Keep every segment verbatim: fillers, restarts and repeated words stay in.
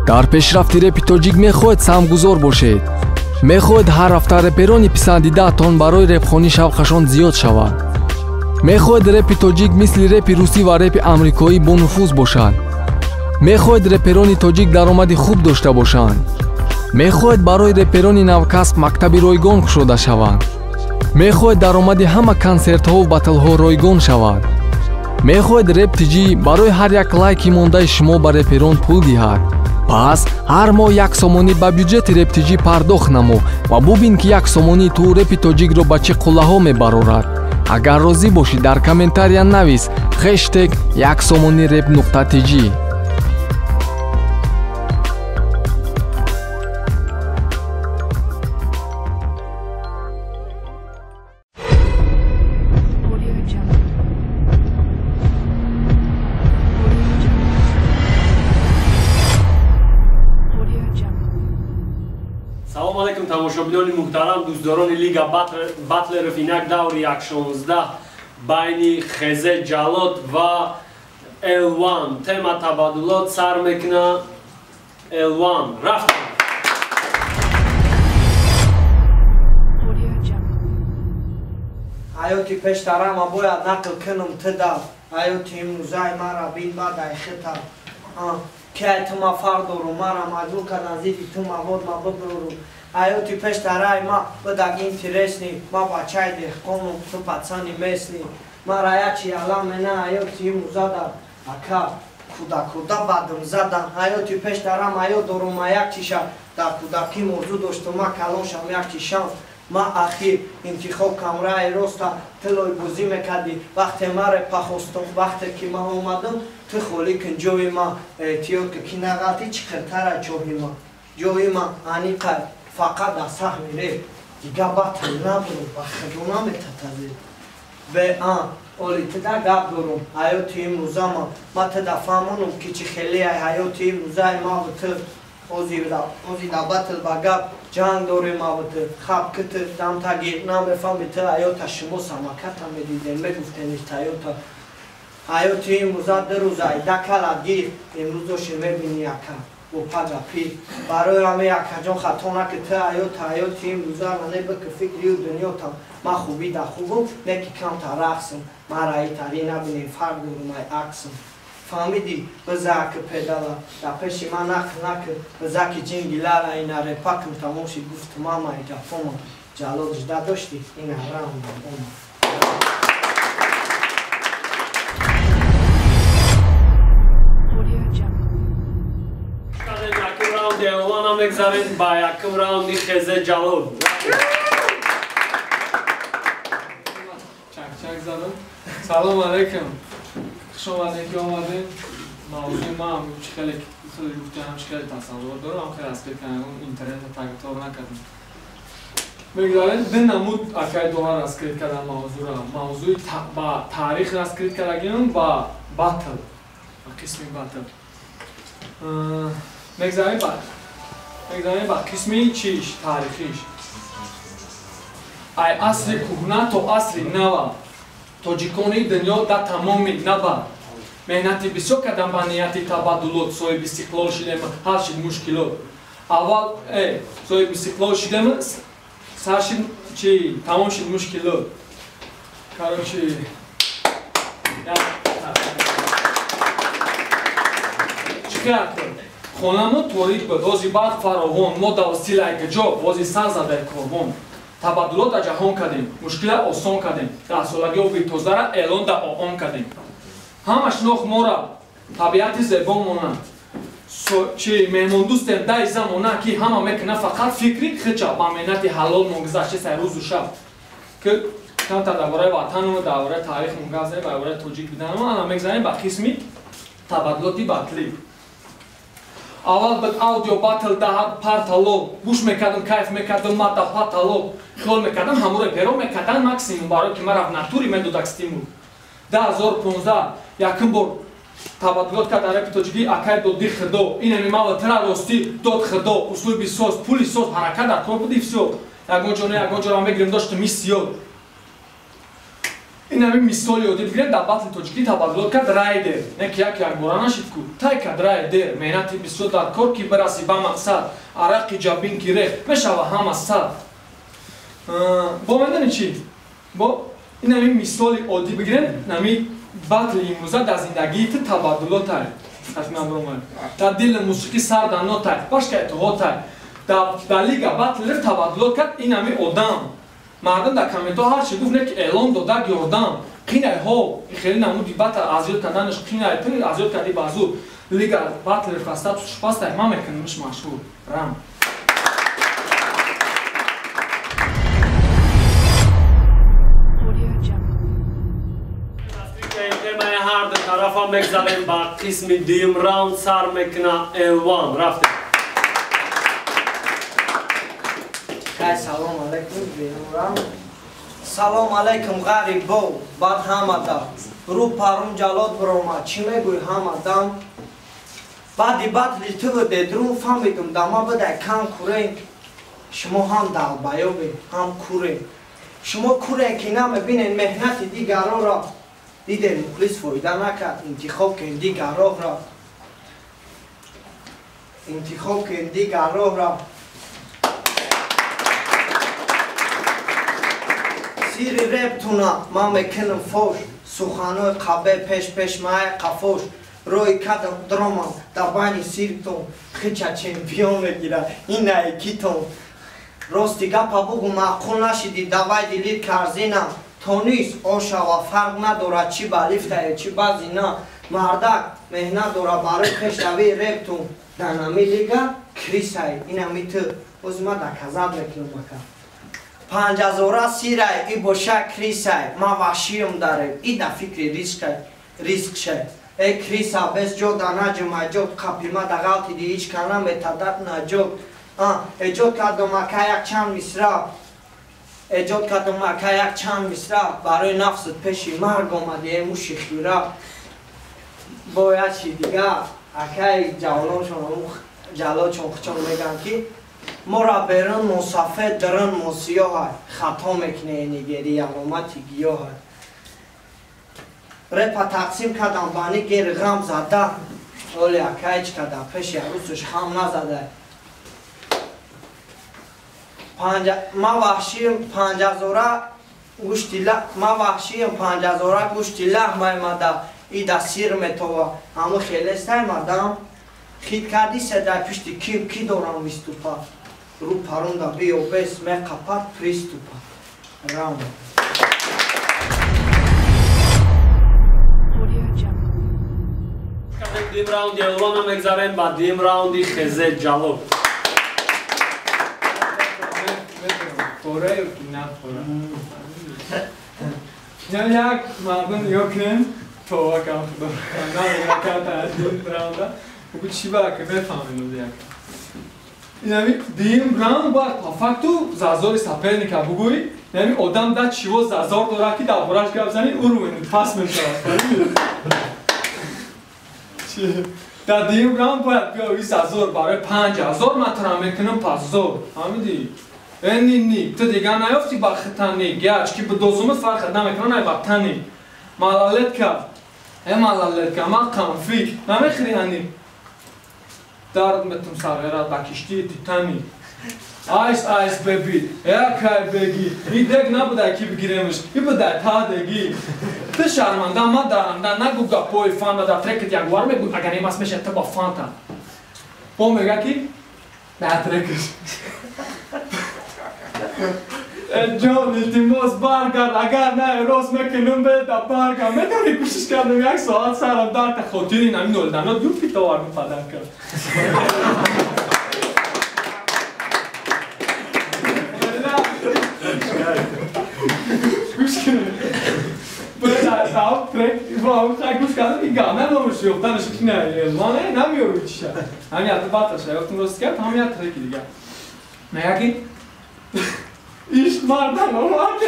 дар пешрафти репи тоҷик мехоҳед самгузор бошед. мехоҳед ҳар ҳафта реперони писандидаатон барои репхонӣ шавқашон зиёд шавад. мехоҳед репи тоҷик мисли репи русӣ ва репи амрикоӣ бонуфуз бошад. мехоҳед реперони тоҷик даромади хуб дошта бошанд. мехоҳед барои реперони навкасб мактаби ройгон кушода шаванд. мехоҳед даромади ҳама консертҳову батлҳо ройгон шавад. мехоҳед рептиҷӣ барои ҳар як лайки мондаи шумо ба реперон пул диҳад. пас ҳар моҳ як сомонӣ ба бюҷети рептиҷӣ пардохт намо ва бубин ки як сомонии ту репи тоҷикро ба чӣ қуллаҳо мебарорад. агар розӣ бошӣ дар комментария навис хэштег як сомонӣ реп нуқта тиҷи. салому алайкум тамошобинони муҳтарам, дӯстдорони лига батлеров инак даври як шонздаҳ байни Хезе Ҷалод ва Элван. Тема табаддулот сар мекуна Элван. Рафтам. ҳаёти пештара ма бояд нақл кунам тида ҳаёти имрӯзаи мара бин бадай хита кай тума фардору мара маҷбур кардан зидди ту мавод ма бибуру ҳаёти пештараи ма бидак интересни ма бачаи деҳқону ту пацани местни мара ячи алам мена ҳаёти имрӯзада ака куда куда бадм задан ҳаёти пештара ма ёд дорум ма як чиша дар кудакӣ морзу доштум ма калошам як чишам ма ахир интихоб камраи роста тилой бузӣ мекарди вақте маре пахостум вақте ки ма омадам ту холӣ кун ҷои ма эҳтиёт ки кинағати чиқиртара ҷои ма ҷои ма аниқа фақат дар саҳми реп дига батл набуру ба худона метатазе бе а оли тида гап дорум ҳаёти имрӯза ма ма тида фаҳмонум ки чӣ хелияи ҳаёти имрӯзаи ма буту озида батл ба гап ҷанг дорем мавуты хаб кити дамтаги намефаҳми ти ҳаёта шумо самаката медидем мегуфтениш ҳаёта ҳаёти имрӯза ду рӯза дакала гир имрӯзоши мебини яка бо пага пи барои ҳаме якаҷон хато наки ти ҳаёта ҳаёти имрӯза ане бики фикрию дунётам ма хуби да хубум неки камта рақсам мара итари набинем фарқ дорум ай аксам фаҳмиди бизаки педала дар пеши ман нақл накр бизаки ҷинги лала ина репакм тамоши гуфт мамаи гафома ҷалод жда дошти ин авраам бабома якум раунди Элвана мегзарем ба якум раунди Хезе Ҷалод. чак-чак задам. Салом алейкум. Хушомадед ки омадем. мавзӯи ма ҳам чӣ хеле худ гуфтем ҳам чӣ хеле тасаввурот дорам ҳам хеле аспект канагон интернета тагтор накардам. мегзарем ду намуд акай довар раскрит кардам мавзӯра. мавзӯи ба таърих раскрит кардагим ба батл. ба қисми батл. мегзарем ба мегзарем ба қисми чиш таърихиш. ай асри кӯҳна то асри нава тоҷикони дунё дар тамоми нава меҳнати бисёр кардам ба нияти табаддулот соҳиби истиқлол шидем ҳал шид мушкилот аввал соҳиби истиқлол шидем сар шид чи тамом шид мушкилот короче чӣ кард хонамон торик буд ози барқ фаровон мо дар силаи гиҷоб ози сар задаи корбон табаддулот дар ҷаҳон кардем мушкила осон кардем даҳсолаги оби тозара эълон дар оон кардем ҳама шинохт мора табиати зебо монанд чи меҳмондӯстем даи замона ки ҳама мекуна фақат фикри хича ба меҳнати ҳалол могузашти сай рӯзу шаб ки камтар дар бораи ватану дар бораи таърих мугазем дар бораи тоҷик биданам ана мегзарем ба қисми табаддулоти батлӣ аввал бид аудио батл даҳад парталоб гӯш мекардам кайф мекардам мада паталоб хиёл мекардам ҳаморо перо мекардан максимум барои ки мара натури медодак стимул ду ҳазору понздаҳ якум бор табаддулот кард дар репи тоҷикӣ акай доди худо инами мава тира ростӣ дод худо услуби соз пули соз ҳаракат дар кор буди всё ягон ҷо не ягон ҷоро мегирем доштум исёд این همین مثالی رو بگیریم در بطل توجیکی تبادلات کرد رایدر نه که یک یک بارا نشید کو تای کرد رایدر مهنتی بسیار در کار که برسی به مقصد عرقی جابین که ریخ میشوه هم از صد با میدونی چی؟ با این همین مثالی عادی بگیریم نمی بطل امروزه در زندگی تبادلات های در دل موسیقی سر در نوت های باش که اتحاد های در لیگ بطل تبادلات کرد این همین آدم مردم در کامنت ها هر چی گفت نه که اعلام داده گردم قینای ها خیلی نمودی بطل ازیاد کردنش قینای تنی ازیاد کردی بازو لیگ بطل رفسته تو شپاست های ما میکنمش مشهور رم هر دو طرف هم بگذاریم با قسم دیم راوند سر میکنه ایوان رفتیم خیلی سلام علیکم دیم راوند سلام علیکم غریب بو بعد همه رو پارم جلاد بروما چی میگوی همه دم بعدی بعد لیتو دیدرون فهمیدم دما بده کم کوره شما هم دل بیابی هم کوره شما کوره که نمیبینین مهنت دیگران را دیدن مخلص فایده نکرد انتخاب کن دیگر راه را انتخاب کن دیگر راه را سیری ربتونا ما میکنم فوش سخنای قبه پیش پیش مای قفوش روی کدم درمان در بین سیرتون خیچه چمپیون بگیره این ایکیتون راستی گپا بگو معقول نشیدی دوای دیلیر کرزینم تو نیست آشا و فرق نداره چی با لیفته چی با زینا مردک مهنت داره برای پیشروی ربتون در نمی لیگه کریسه این همی تو از ما در کذب میکنم بکن پنج هزاره سیره ای باشه کریسه ما وحشیم داریم ای در فکر ریسک ریسک شه ای کریسه بس جو در نجم اجود قبلی ما در غلطی دی هیچ کنم اتدت نجود اجود کردم اکا یک چند مصرا ایجاد کردم اکا یک چند مصرع برای نفست پیشی مرگ آمده موشی خیره باید چی دیگه اکای جوانانشون جلالشون خچون میگن که ما را برن مصافه درن موسیاه های خطا میکنه نگری علامتی گیاه های رپا تقسیم کردم بانی گیر غم زده ولی اکای چی کردم پیشی عروسش خم نزده پنج ما وحشیم پنج هزاره گوشتی لح ما وحشیم پنج هزاره گوشتی لح مایمده ای دا سیر میتوه همو خیلی استای مردم خید کردی سده پشتی کیم کی دورم ویستوپا رو پرونده بیو بیس می قپت پریستوپا راوند دیم راوند یلوان هم اگذاریم با دیم راوندی خزه جلو خوره یا که نه خوره یعنی یک مردم یکنن تو وکم خدا نه نکرده از دیم برانده بگو چی باید که بفهمیم یک یعنی دیم براند باید پافکتو زازاری سپرنی که بگوی یعنی آدم ده چیو زازار داره که در برش گفت زنی او رو اینو پس میشه در دیم براند باید بیایی زازار برای پنج هزار مطرح میکنم پس زور همیدی اینی نی تو دیگه نیافتی با خطانی گرچ که به دوزومت فرق نمیکنه نه با تنی ملالت کرد ای ملالت کرد ما قنفی نمیخری هنی درد میتونم سرغیرت با کشتی تیتانی آیس آیس بیبی یکای بگی این دیگ نبوده که بگیریمش این بوده تا دیگی تو شرمنده ما درنده نگو گپوی فانده در ترکت یک وار میگو اگر نیم از میشه تو با فانتا با میگه که نه ترکش جان التماس برگرد اگر نه راست میکنم به در برگرد میتونی کوشش کردم یک ساعت سرم درد خاطر این همین نولدنا دو پیتا وارم پدر کرد گوش کنه باید از هم ترک با هم خیلی گوش کردم این گامه نامش یفتنش که نه الوانه نمیارو چیشه همین حتی بطرشه یفتن راست کرد همین حتی ترکی دیگه میگه که عشق مردن آمد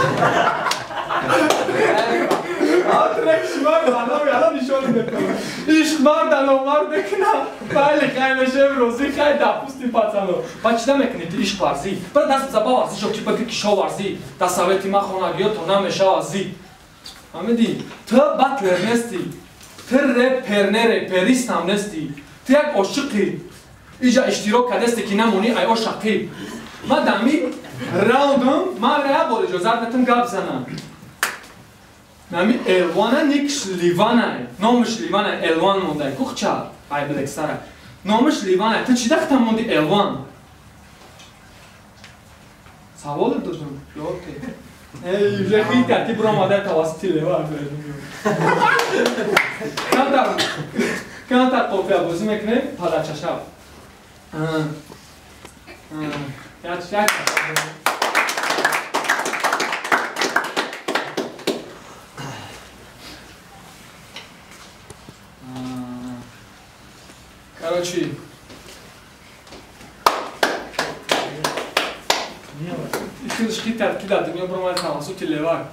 آترک شما بنامی الان نشان میکنم عشق مردن آمد بکنم بله خیلی شب روزی خیلی دپوستی پتنو بچه نمیکنید عشق ورزی برای دست زبا ورزی شو که بگی که شو ورزی دست سویتی ما خانگیات تو نمیشه ورزی фаҳмидӣ? Ту батлер нести, ту репер реперист ҳам нести, ту як ошиқи иҷа иштирок кардасте ки намонӣ ай о шақиб. Ман дами раундам ман як бор иҷозат метам гап занам. Нами Элвана никш Ливана, номиш Ливана Элван мондай. Кухча ай блексара. Номиш Ливана. Ту чӣ дахта монди Элван? Савол додам. Ёке. Эй, уже хита, ти бромадай тавассути Леван. Канта канта кофия бозӣ мекунем падачашаб. Як як Короче, Ишкидаш хитар кида дунё бромади тавассути Леван.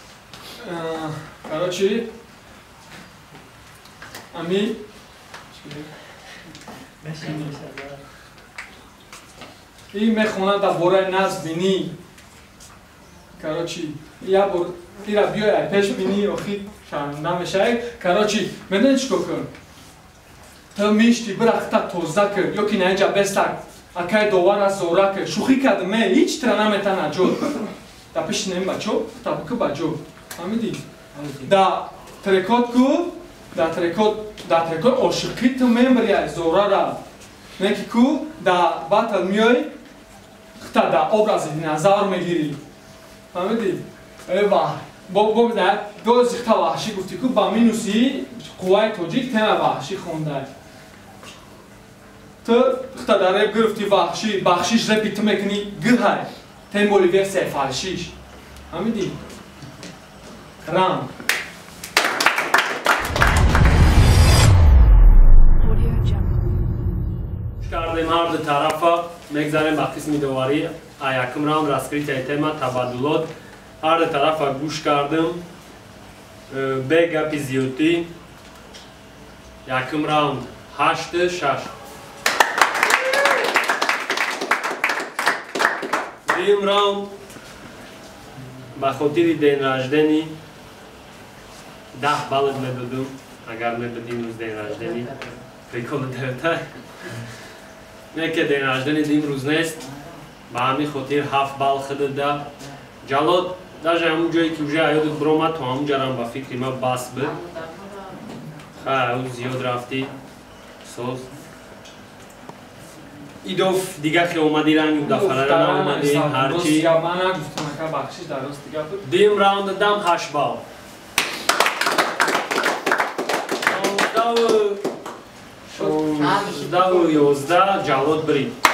Короче, ами ин мехонад дар бораи назм бинӣ. Короче, як бор ира биёяй пеш бинӣ охи шарманда мешавӣ. Короче, медонӣ чӣ кор кун? Ту мишти бирахта тоза кир, ёки на инҷа бестак, акай довара зора кир, шӯхӣ кардаме, ҳеҷ тира наметана ҷо. Да пеши нем бачо, та бикӣ ба ҷо. Фаҳмидӣ? Да трекот ку, да трекот, да трекот ошиқӣ ту мебаряй зорара. Не ки ку, да батл миёй, хта да образи динозавр мегирӣ. Фаҳмидӣ? Эва, бо бо да дози хта ваҳшӣ гуфтӣ ку, ба минуси қувваи тоҷик тема ваҳшӣ хондай. Ту хта да реп гирифтӣ ваҳшӣ, бахшиш репи ту мекунӣ гирҳай. Тем боли версияи фаршиш. Фаҳмидӣ? Рам. Кардем ҳар ду тарафа, мегзарем ба қисми доварӣ. Якум раунд раскритияи тема табаддулот. ҳар ду тарафа гӯш кардем. Бе гапи зиёдӣ. Якум раунд ҳашту шаш. Дуюм раунд ба хотири денраждени даҳ балл медодум, агар мебудим рӯз денраждени. Прикол даётай. Не ки денраждени имрӯз нест, ба ҳамин хотир ҳафт балл хидода. Ҷалод даже ҳамун ҷое ки уже аёдат биромад, то ҳамун ҷарам ба фикри ма бас буд. Хай, ӯ зиёд рафтӣ. Соз. Идоф дига хиомадӣ ранги удафарара наомадӣ, ҳарчӣ. Дуюм раунд дам ҳашт балл. шонздаҳу ёздаҳ ҷалод бирид.